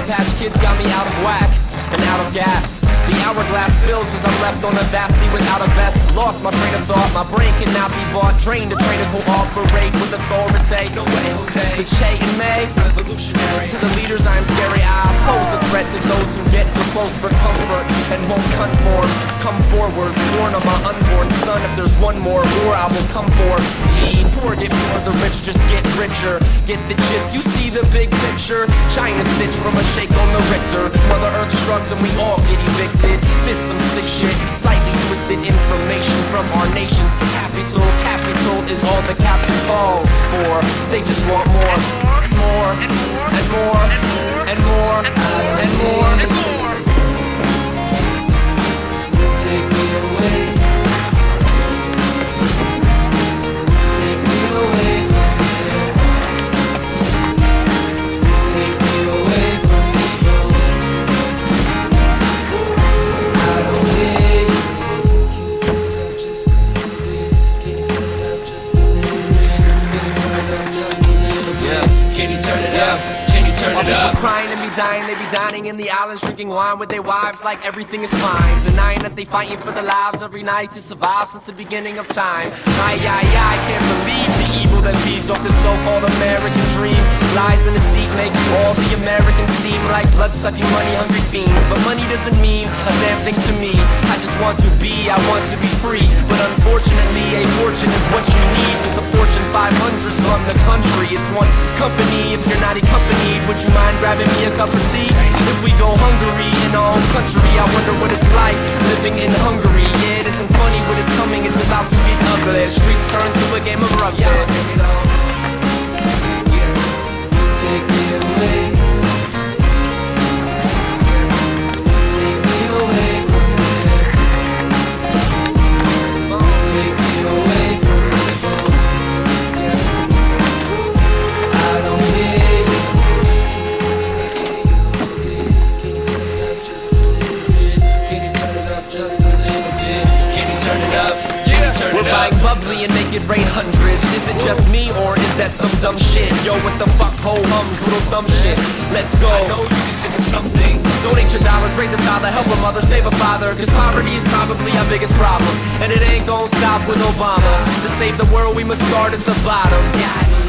Sour Patch Kids got me out of whack and out of gas. The hourglass fills as I'm left on a vast sea without a vest. Lost my train of thought, my brain cannot be bought. Trained to train to cooperate with authority. No way, Jose. With Che and May, revolutionary. To the leaders I am scary, I pose a threat to those who get too close for comfort and won't conform. Come forward, sworn on my unborn son. If there's one more war, I will come for. The poor get poor, the rich just get richer. Get the gist, you see the big picture. China stitch from a shake on the Richter. Mother Earth shrugs and we all get evicted. This some sick shit, slightly twisted information from our nation's capital. Capital is all the captain falls for. They just want more, and more, and more, and more, and more, and more. Take me away. Take me away from here. Take me away from here. I don't hear you. Can you turn it up just a little bit? Can you turn it up just a little bit? Can you turn it up just a little bit? Yeah. Can you turn it up? Can you turn it up? Crying and be dying, they be dining in the islands, drinking wine with their wives like everything is fine. Denying that they fighting for their lives every night to survive since the beginning of time. I can't believe the evil that feeds off the so-called American dream. Lies in deceit make all the Americans seem like blood-sucking, money-hungry fiends. But money doesn't mean a damn thing to me. I just want to be, I want to be free. But unfortunately, a fortune is what you need. Cause the Fortune 500's run the country. It's one company. If you're not accompanied, would you mind grabbing me a cup of tea? If we go Hungary in our own country, I wonder what it's like living in Hungary. Yeah, it isn't funny what is coming, it's about to get ugly. The streets turn to a game of rugby. Take me away. Take me away from here. Take me away from here. I don't hear you. Can you turn it up just a little bit? Can you turn it up just a little bit? Can you turn it up? We're buying bubbly and make it rain hundreds. Is it just me or is that some dumb shit? Yo, what the fuck, ho hums, little dumb shit. Let's go. I know you can think of some things. Donate your dollars, raise a child, help a mother, save a father. Cause poverty is probably our biggest problem. And it ain't gonna stop with Obama. To save the world we must start at the bottom.